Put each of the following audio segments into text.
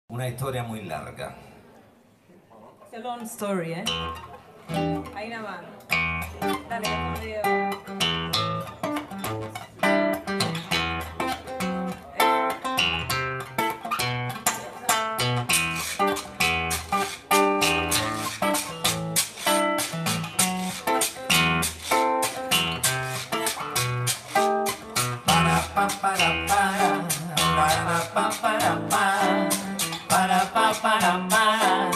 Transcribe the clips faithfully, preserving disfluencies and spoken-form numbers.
Una historia muy larga. It's a long story, ¿eh? Ahí nada más. Dale, déjame llevar. Para pa para para para pa para pa para pa para para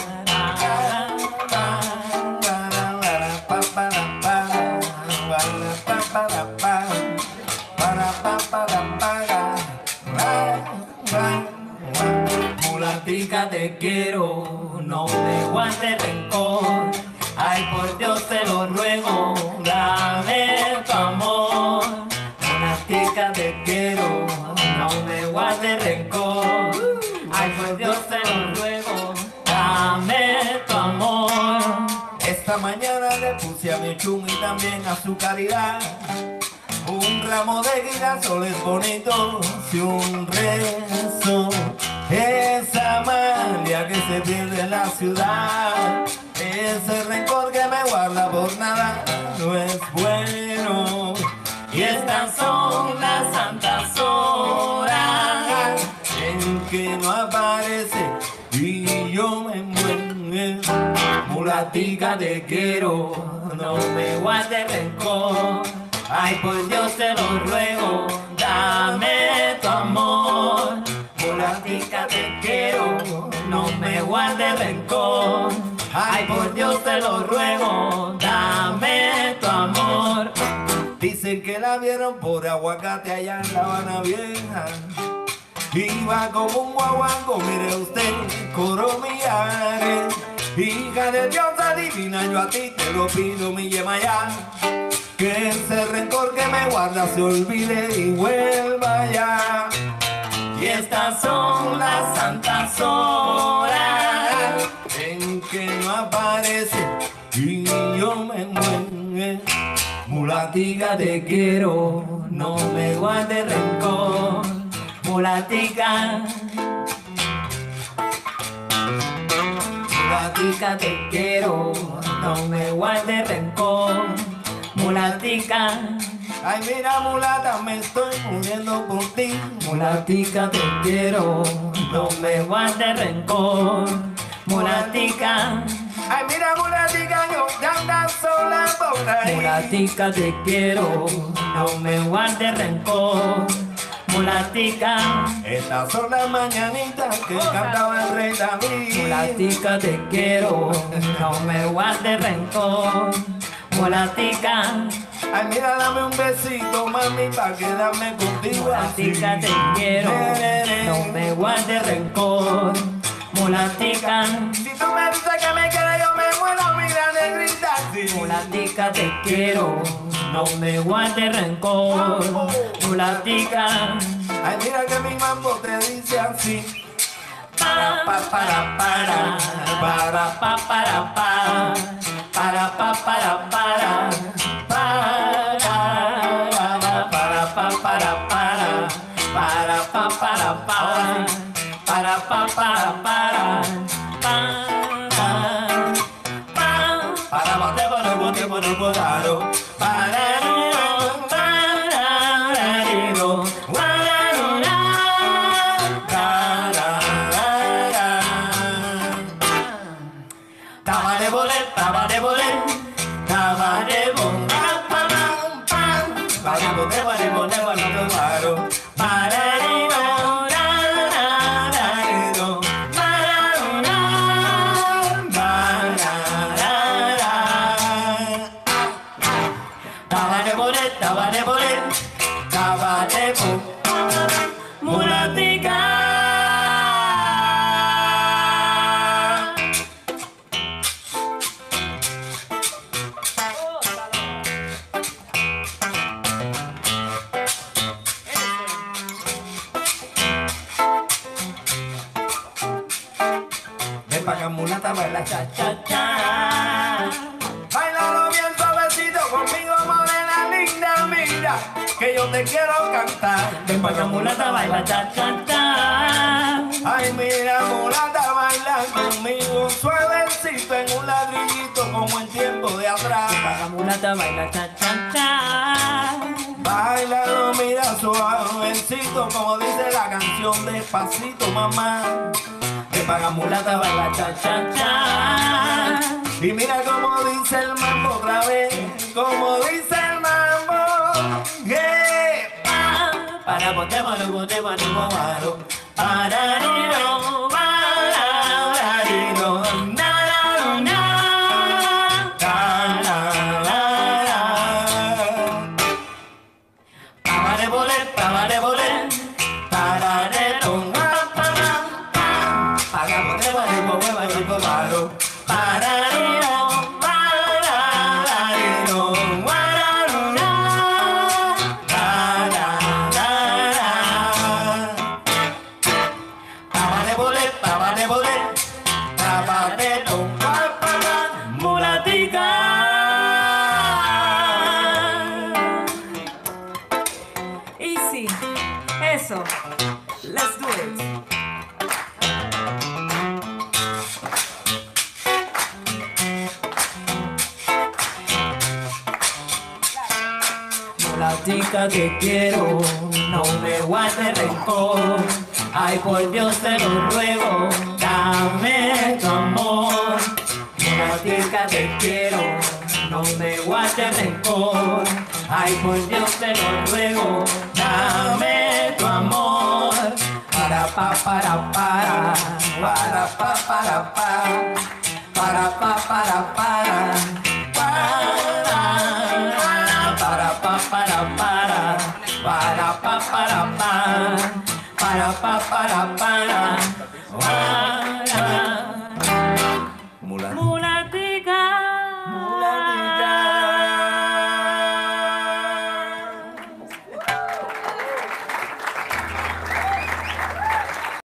Mulatica, te quiero, no me guardes rencor. Ay, por Dios te lo ruego, dame tu amor. Mulatica, te quiero, no me guardes rencor. Ay, por Dios te lo ruego, dame tu amor. Esta mañana le puse a mi chum y también a su caridad un ramo de girasoles bonitos y un rezo. Esa malia que se pierde en la ciudad, ese rencor que me guarda por nada, no es bueno. Y estas son las santas horas en que no aparece y yo me muero. Mulatica, te quiero, no me guardes rencor. Ay, por Dios te lo ruego, dame tu amor. Mulatica, te quiero, no me guardes rencor. Ay, por Dios te lo ruego, dame tu amor. Dicen que la vieron por Aguacate allá en La Habana Vieja. Iba como un guaguanco, mire usted, coro millares. Hija de diosa divina, yo a ti te lo pido, mi Yemayá. Que ese rencor que me guarda se olvide y vuelva ya. Y estas son las santas horas en que no aparece y yo me muero. Mulatica, te quiero, no me guardes rencor. Mulatica, Mulatica, te quiero, no me guardes rencor. Mulatica, ay mira mulata, me estoy muriendo por ti. Mulatica, te quiero, no me guardes rencor. Mulatica, ay mira mulatica, yo ya ando sola por ahí. Mulatica, te quiero, no me guardes rencor. Mulatica, estas son las mañanitas que cantaba el rey David. Mulatica, te quiero, no me guardes rencor. Mulatica, ay mira, dame un besito, mami, pa' quedarme contigo. Mulatica, te quiero, no me guardes rencor. Mulatica, si tú me dices que me quede, yo me muero, mira, negrita. Mulatica, te quiero, no me guardes rencor. Mulatica, ay mira que mi mambo te dice así. Para pa para para para pa para pa para pa para para para para pa para para para pa para para para pa para para para bote bote bote bote botaro para Taba de bolet, taba de bolet, taba de bon, pa pa pa pa, para bote, para bote, para bote, paro, para rino, ra ra ra rino, para ra ra ra ra. Taba de bolet, taba de bolet, taba de bon, mulatica. Pa' que mulata baila cha cha cha. Bailalo bien suavecito conmigo, morena linda, mira que yo te quiero cantar. Ven pa' que mulata baila cha cha cha. Ay, mira, mulata, baila conmigo suavecito en un ladrillito como en tiempo de atrás. Paga mulata, baila cha cha cha. Bailalo, mira suavecito como dice la canción despacito, mamá. Que paga mulata, baila cha cha cha. Y mira como dice el mambo otra vez, como dice el mambo. Yeah. Para bote mano, bote mano, mano. Para no, para no, na na na, na na na. Para de bolet, para de bolet, para de tomar, para, para bote mano, bote mano, mano. Para no, para no, para no. Mulatica. Easy. Eso. Let's do it. Mulatica, te quiero, no me guardes rencor. Ay, por Dios te lo ruego, dame tu amor. Mulatica, te quiero, no me guardes rencor. Ay, por Dios te lo ruego, dame tu amor. Para pa para para, para pa para pa, para pa para para, para para pa para para, para pa para pa, para pa para para.